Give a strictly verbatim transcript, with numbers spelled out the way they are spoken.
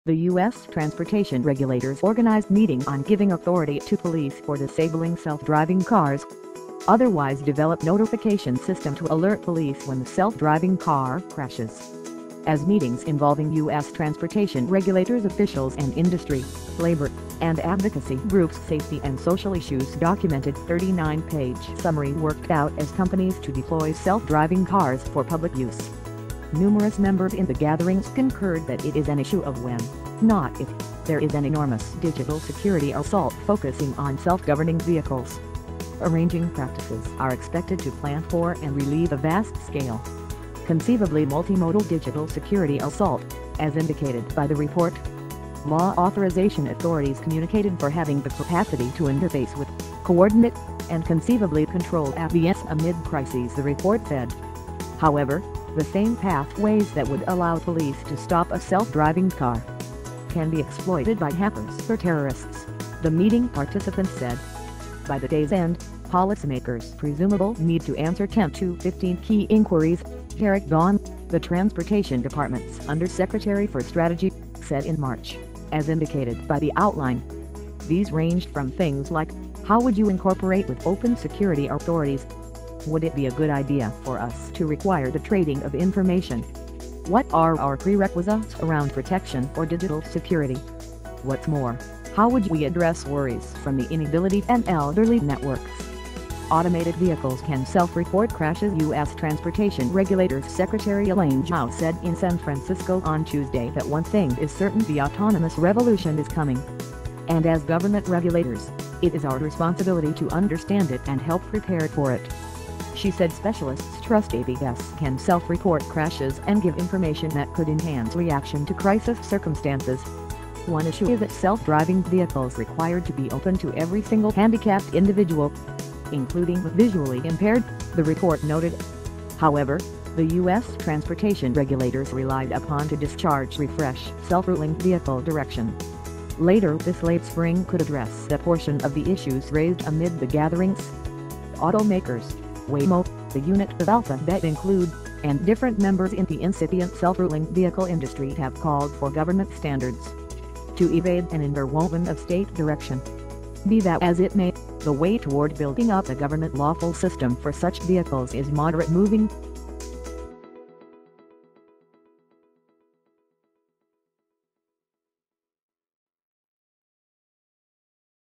The U S transportation regulators organized meeting on giving authority to police for disabling self-driving cars. Otherwise develop notification system to alert police when the self-driving car crashes. As meetings involving U S transportation regulators, officials and industry, labor, and advocacy groups, safety and social issues documented. thirty-nine page summary worked out as companies to deploy self-driving cars for public use. Numerous members in the gatherings concurred that it is an issue of when, not if, there is an enormous digital security assault focusing on self-governing vehicles. Arranging practices are expected to plan for and relieve a vast scale, conceivably multimodal digital security assault, as indicated by the report. Law authorization authorities communicated for having the capacity to interface with, coordinate, and conceivably control A V S amid crises, the report said. However, the same pathways that would allow police to stop a self-driving car can be exploited by hackers or terrorists, the meeting participants said. By the day's end, policymakers presumably need to answer ten to fifteen key inquiries, Eric Vaughn, the Transportation Department's Undersecretary for Strategy, said in March, as indicated by the outline. These ranged from things like, how would you incorporate with open security authorities? Would it be a good idea for us to require the trading of information? What are our prerequisites around protection or digital security? What's more, how would we address worries from the inability and elderly networks? Automated vehicles can self-report crashes, U S Transportation Regulators Secretary Elaine Zhao said in San Francisco on Tuesday that one thing is certain: the autonomous revolution is coming. And as government regulators, it is our responsibility to understand it and help prepare for it. She said specialists trust A V S can self-report crashes and give information that could enhance reaction to crisis circumstances. One issue is that self-driving vehicles required to be open to every single handicapped individual, including the visually impaired, the report noted. However, the U S transportation regulators relied upon to discharge refresh self-ruling vehicle direction. Later this late spring could address a portion of the issues raised amid the gatherings. Automakers, Waymo, the unit of Alphabet include, and different members in the incipient self-ruling vehicle industry have called for government standards to evade an interwoven of state direction. Be that as it may, the way toward building up a government lawful system for such vehicles is moderate moving.